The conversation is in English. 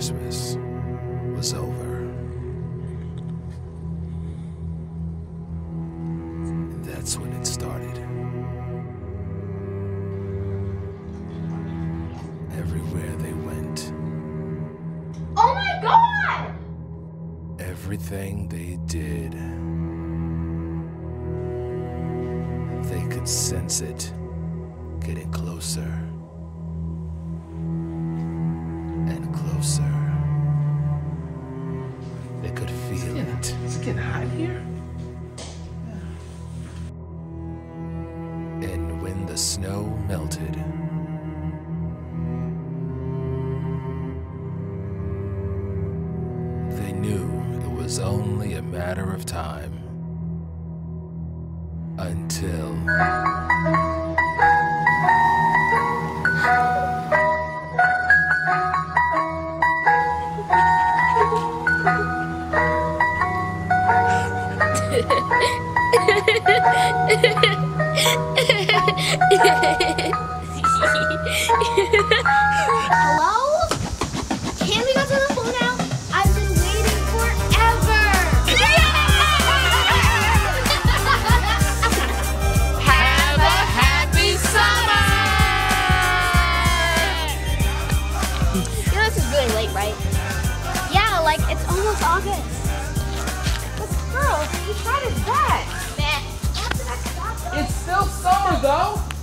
Christmas was over. And that's when it started. Everywhere they went. Oh my God! Everything they did. They could sense it getting closer and closer. They could feel it. Is it getting hot here? And when the snow melted, they knew it was only a matter of time until Hello? Can we go to the pool now? I've been waiting forever! Have a happy summer! You know, this is really late, right? Yeah, like, it's almost August. But girl, he tried his best. Man, what's the next stop, though? It's still summer though.